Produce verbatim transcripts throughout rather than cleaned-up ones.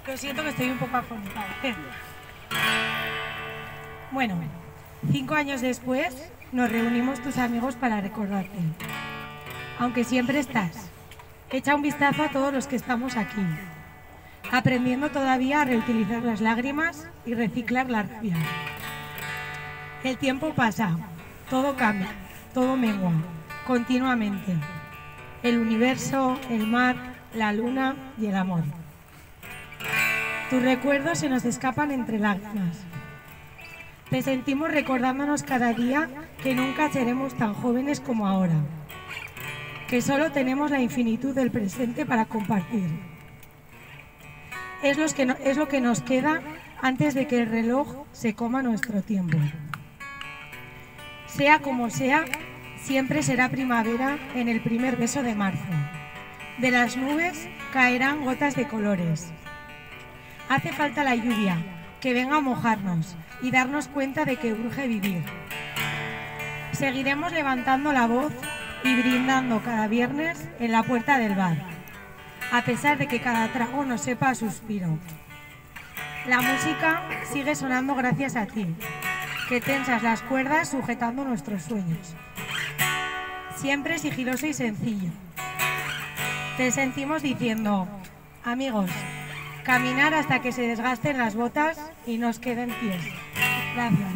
Lo siento que estoy un poco afónica. Bueno, cinco años después nos reunimos tus amigos para recordarte. Aunque siempre estás, echa un vistazo a todos los que estamos aquí, aprendiendo todavía a reutilizar las lágrimas y reciclar la rabia. El tiempo pasa, todo cambia, todo mengua, continuamente. El universo, el mar, la luna y el amor. Tus recuerdos se nos escapan entre lágrimas. Te sentimos recordándonos cada día que nunca seremos tan jóvenes como ahora, que solo tenemos la infinitud del presente para compartir. Es, los que no, es lo que nos queda antes de que el reloj se coma nuestro tiempo. Sea como sea, siempre será primavera en el primer beso de marzo. De las nubes caerán gotas de colores. Hace falta la lluvia, que venga a mojarnos y darnos cuenta de que urge vivir. Seguiremos levantando la voz y brindando cada viernes en la puerta del bar, a pesar de que cada trago nos sepa a suspiro. La música sigue sonando gracias a ti, que tensas las cuerdas sujetando nuestros sueños. Siempre sigiloso y sencillo. Te sentimos diciendo, amigos, caminar hasta que se desgasten las botas y nos queden pies. Gracias.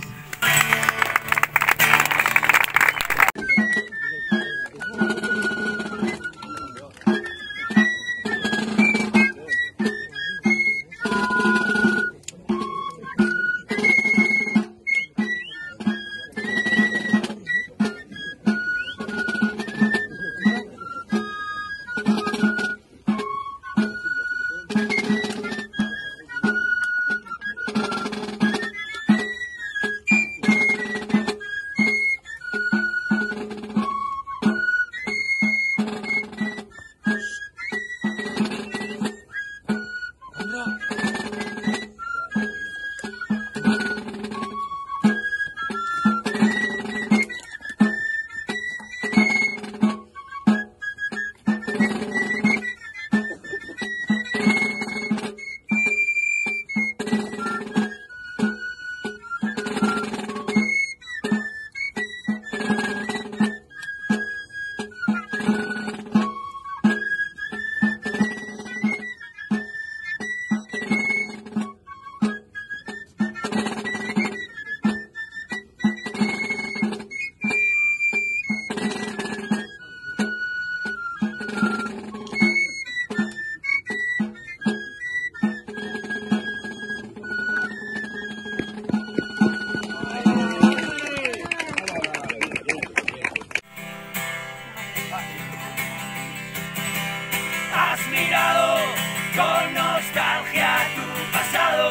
Has mirado con nostalgia tu pasado,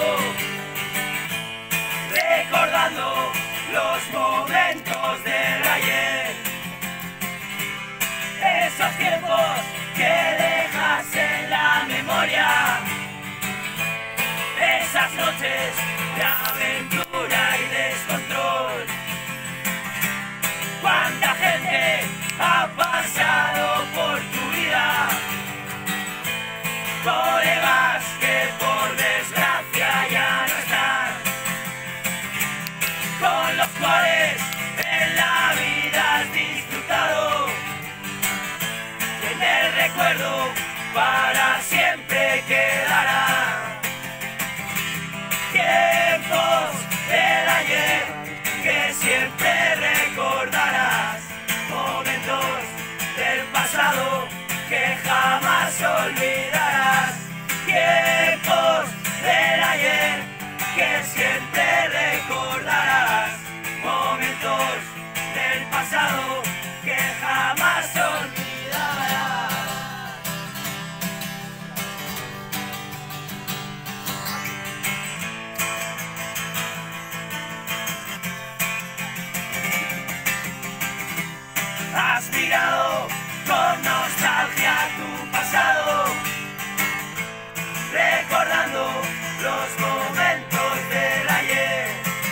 recordando los momentos del ayer, esos tiempos que dejas en la memoria, esas noches de aventura y descontrol. Cuánta gente ha pasado por tu vida, colegas que por desgracia ya no están, con los cuales en la vida has disfrutado, y en el recuerdo para siempre quedará. Tiempos del ayer que siempre recordarás, momentos del pasado que jamás olvidarás. Tiempos del ayer que siempre recordarás, momentos del pasado que jamás olvidarás. Has mirado con nostalgia tu pasado, recordando los momentos del ayer,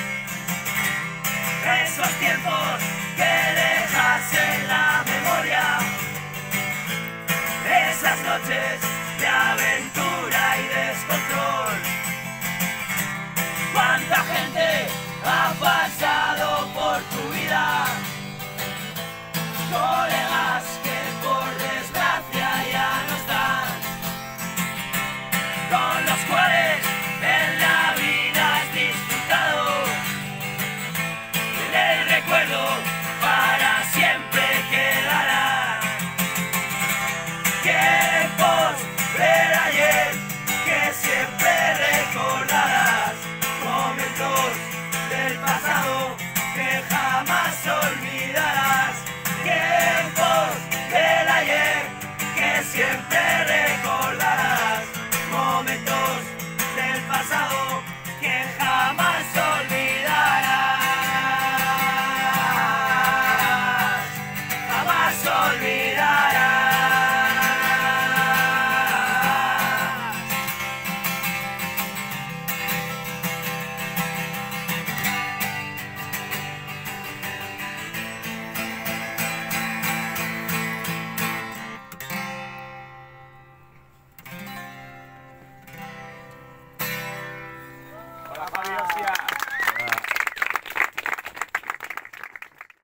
esos tiempos que dejas en la memoria, esas noches de aventura y descontrol. corazón.